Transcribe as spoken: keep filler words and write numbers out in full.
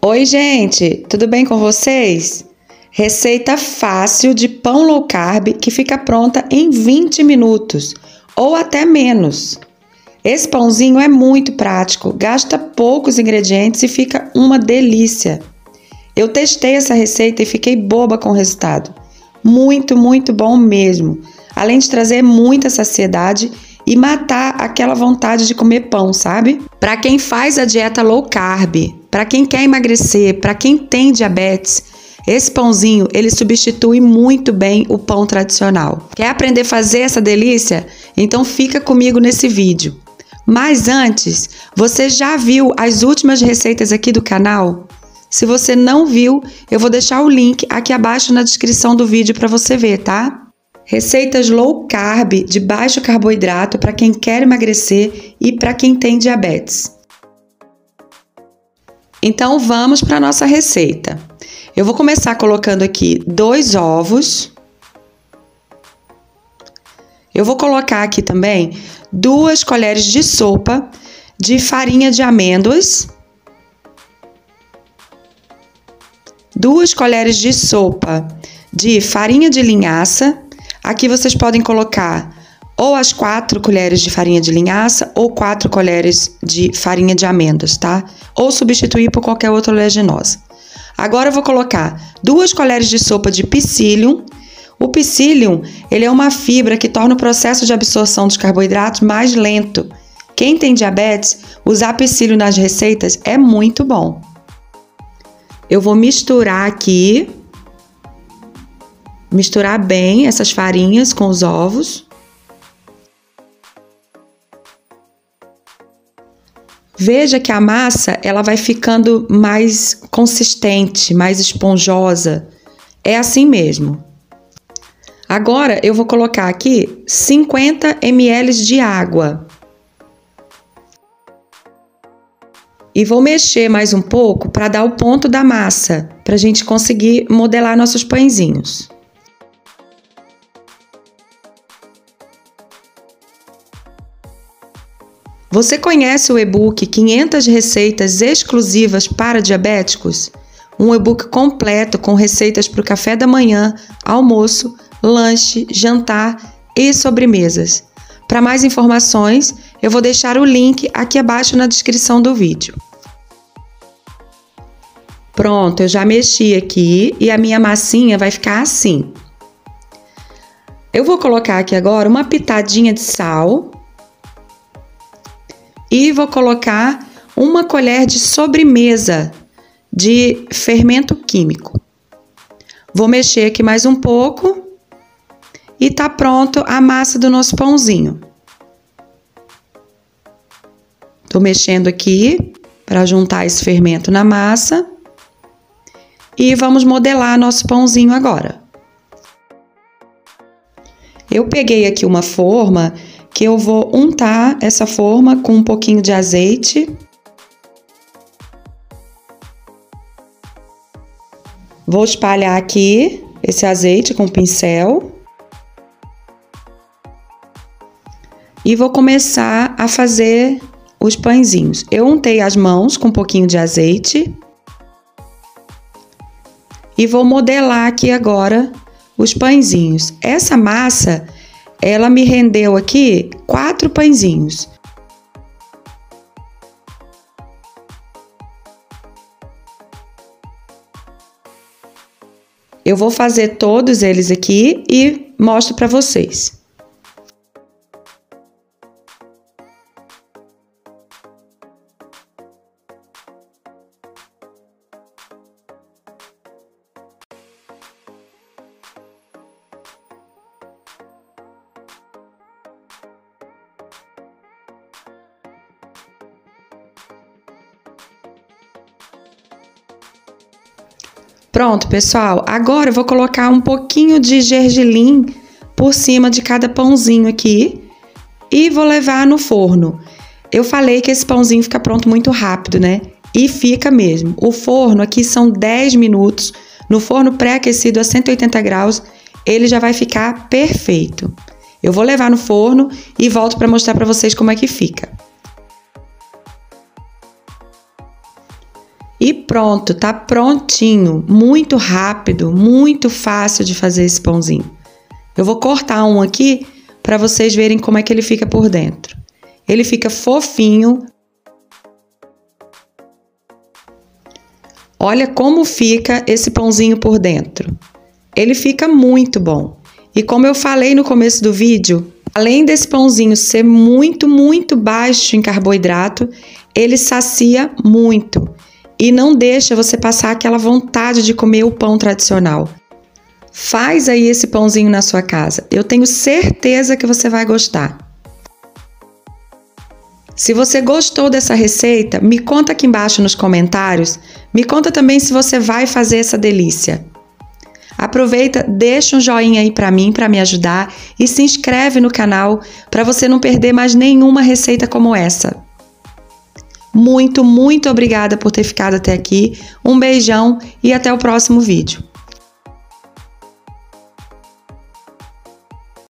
Oi, gente, tudo bem com vocês? Receita fácil de pão low carb que fica pronta em vinte minutos ou até menos. Esse pãozinho é muito prático, gasta poucos ingredientes e fica uma delícia. Eu testei essa receita e fiquei boba com o resultado. Muito, muito bom mesmo. Além de trazer muita saciedade e matar aquela vontade de comer pão, sabe? Para quem faz a dieta low carb, para quem quer emagrecer, para quem tem diabetes, esse pãozinho, ele substitui muito bem o pão tradicional. Quer aprender a fazer essa delícia? Então fica comigo nesse vídeo. Mas antes, você já viu as últimas receitas aqui do canal? Se você não viu, eu vou deixar o link aqui abaixo na descrição do vídeo para você ver, tá? Receitas low carb, de baixo carboidrato, para quem quer emagrecer e para quem tem diabetes. Então vamos para a nossa receita. Eu vou começar colocando aqui dois ovos. Eu vou colocar aqui também duas colheres de sopa de farinha de amêndoas. Duas colheres de sopa de farinha de linhaça. Aqui vocês podem colocar ou as quatro colheres de farinha de linhaça ou quatro colheres de farinha de amêndoas, tá? Ou substituir por qualquer outra oleaginosa. Agora eu vou colocar duas colheres de sopa de psyllium. O psyllium, ele é uma fibra que torna o processo de absorção dos carboidratos mais lento. Quem tem diabetes, usar psyllium nas receitas é muito bom. Eu vou misturar aqui, misturar bem essas farinhas com os ovos. Veja que a massa, ela vai ficando mais consistente, mais esponjosa. É assim mesmo. Agora, eu vou colocar aqui cinquenta mililitros de água. E vou mexer mais um pouco para dar o ponto da massa, para a gente conseguir modelar nossos pãezinhos. Você conhece o e-book quinhentas receitas exclusivas para diabéticos? Um e-book completo com receitas para o café da manhã, almoço, lanche, jantar e sobremesas. Para mais informações, eu vou deixar o link aqui abaixo na descrição do vídeo. Pronto, eu já mexi aqui e a minha massinha vai ficar assim. Eu vou colocar aqui agora uma pitadinha de sal. E vou colocar uma colher de sobremesa de fermento químico. Vou mexer aqui mais um pouco e tá pronto a massa do nosso pãozinho. Tô mexendo aqui para juntar esse fermento na massa e vamos modelar nosso pãozinho agora. Eu peguei aqui uma forma que eu vou untar essa forma com um pouquinho de azeite. Vou espalhar aqui esse azeite com o pincel. E vou começar a fazer os pãezinhos. Eu untei as mãos com um pouquinho de azeite. E vou modelar aqui agora os pãezinhos. Essa massa, ela me rendeu aqui quatro pãezinhos. Eu vou fazer todos eles aqui e mostro para vocês. Pronto, pessoal. Agora eu vou colocar um pouquinho de gergelim por cima de cada pãozinho aqui e vou levar no forno. Eu falei que esse pãozinho fica pronto muito rápido, né? E fica mesmo. O forno aqui são dez minutos. No forno pré-aquecido a cento e oitenta graus, ele já vai ficar perfeito. Eu vou levar no forno e volto para mostrar para vocês como é que fica. E pronto, tá prontinho, muito rápido, muito fácil de fazer esse pãozinho. Eu vou cortar um aqui para vocês verem como é que ele fica por dentro. Ele fica fofinho. Olha como fica esse pãozinho por dentro. Ele fica muito bom. E como eu falei no começo do vídeo, além desse pãozinho ser muito, muito baixo em carboidrato, ele sacia muito e não deixa você passar aquela vontade de comer o pão tradicional. Faz aí esse pãozinho na sua casa. Eu tenho certeza que você vai gostar. Se você gostou dessa receita, me conta aqui embaixo nos comentários. Me conta também se você vai fazer essa delícia. Aproveita, deixa um joinha aí para mim, para me ajudar e se inscreve no canal para você não perder mais nenhuma receita como essa. Muito, muito obrigada por ter ficado até aqui. Um beijão e até o próximo vídeo.